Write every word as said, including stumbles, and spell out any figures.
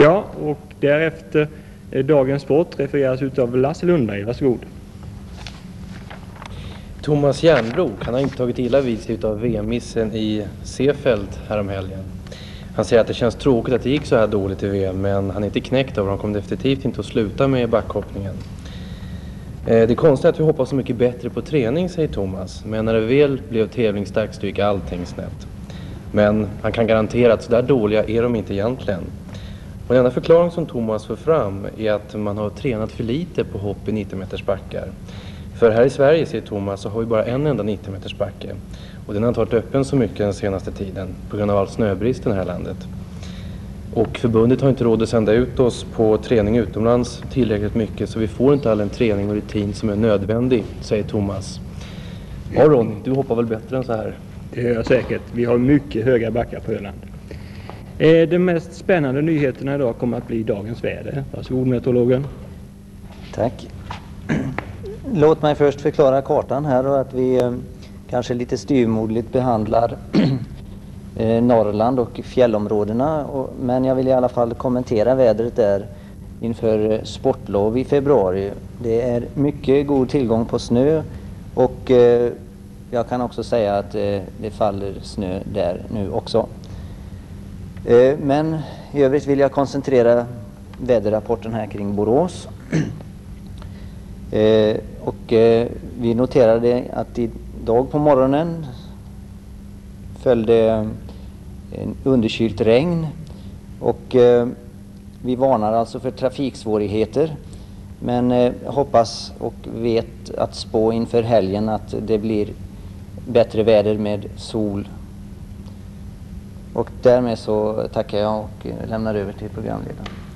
Ja, och därefter eh, dagens sport refereras utav Lasse Lundberg. Varsågod. Thomas Järnbro, han har inte tagit illa vid sig av V M-missen i Seefeld häromhelgen. Han säger att det känns tråkigt att det gick så här dåligt i V M, men han är inte knäckt av och han kommer definitivt inte att sluta med backhoppningen. Eh, det är konstigt att vi hoppas så mycket bättre på träning, säger Thomas, men när det väl blev tävlingsdags så gick allting snett. Men han kan garantera att så där dåliga är de inte egentligen. Och den enda förklaring som Thomas för fram är att man har tränat för lite på hopp i nittio meters backar. För här i Sverige, säger Thomas, så har vi bara en enda nittio meters backe. Och den har inte varit öppen så mycket den senaste tiden på grund av all snöbrist i det här landet. Och förbundet har inte råd att sända ut oss på träning utomlands tillräckligt mycket, så vi får inte all den träning och rutin som är nödvändig, säger Thomas. Ja, Ron, du hoppar väl bättre än så här? Det gör jag säkert. Vi har mycket höga backar på Öland. Eh, de mest spännande nyheterna idag kommer att bli dagens väder. Varsågod, meteorologen. Tack. Låt mig först förklara kartan här och att vi eh, kanske lite styvmoderligt behandlar eh, Norrland och fjällområdena. Och, men jag vill i alla fall kommentera vädret där inför eh, sportlov i februari. Det är mycket god tillgång på snö och eh, jag kan också säga att eh, det faller snö där nu också. Eh, men i övrigt vill jag koncentrera väderrapporten här kring Borås. Eh, och eh, vi noterade att idag på morgonen följde en underkylt regn och eh, vi varnar alltså för trafiksvårigheter, men eh, hoppas och vet att spå inför helgen att det blir bättre väder med sol. Och därmed så tackar jag och lämnar över till programledaren.